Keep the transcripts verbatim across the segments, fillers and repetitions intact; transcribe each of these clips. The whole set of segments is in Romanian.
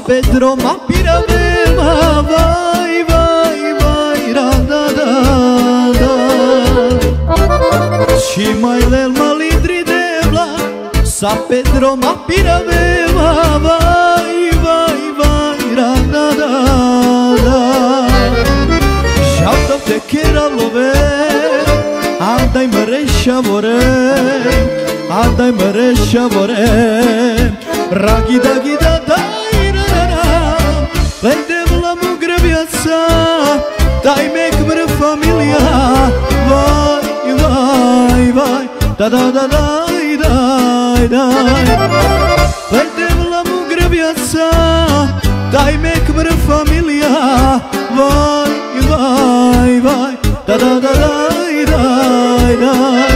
Pedro ma piravema, vai, vai, vai, ra, da, da, da. Și mai lel ma litri de bla, Sa Pedro ma piravema, vai, vai, vai, ra, da, da, da. Žalta te kera love, andaj me reša vore, andaj me reša vore, ragi da gida daj ra ra ra, lende vla mu grevjaca, daj me kmr familia, vai, vai, vai, da da da daj, daj, daj, lende vla mu grevjaca, daj me kmr familia, vai, vai, vai, da da da daj, daj, daj.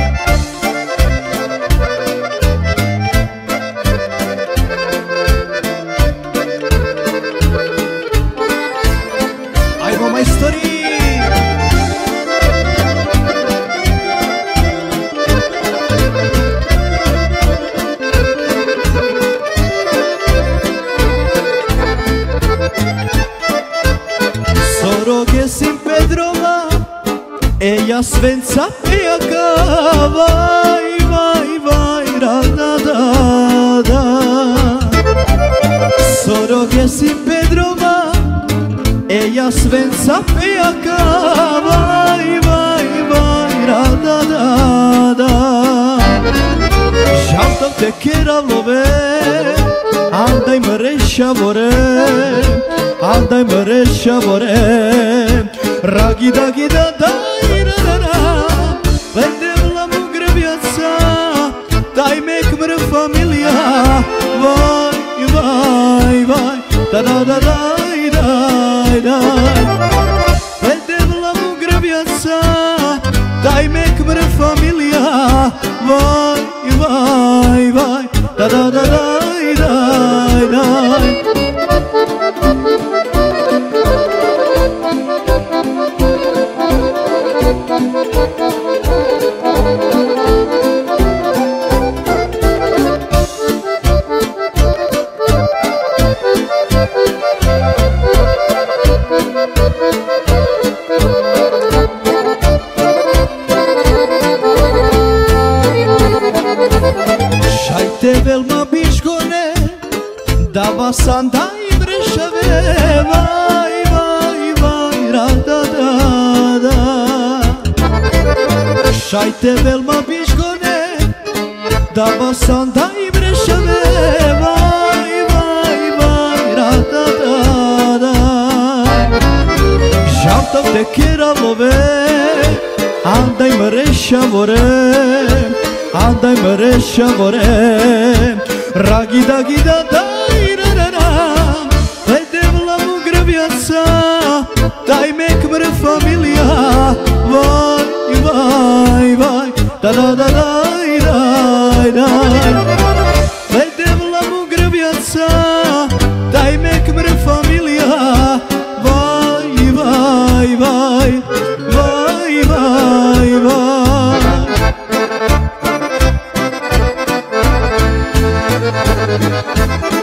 Ella svența pe aca, vai, vai, vai, ra, da, da, da. Sorogesi Pedrova, ella svența pe aca, vai, vai, vai, ra, da, da, da. Žalta te kera love, andaj me reša vore, andaj me reša vore, ragi da gida daj. Lende-la mu grevjaca, daj me kmr familia, vai, vai, vai, da da da daj, daj, daj. Lende-la mu grevjaca, daj me kmr familia, vai, vai, vai, da da da daj, daj, daj. Tevel ma biškone, da vas andaj brešave, vai, vai, vai, ra, da, da, da. Šaj tevel ma biškone, da vas andaj brešave, vai, vai, vai, ra, da, da, da. Žalta te kera love, andaj me reša vore, andaj me reša vore, ragi da gida daj ra ra ra, lende vla mu grevjaca, daj me kmr familia, vai, vai, vai, da da da daj, daj, daj. Lende vla mu grevjaca, daj me kmr familia, vai, vai, vai, vai, vai, vai.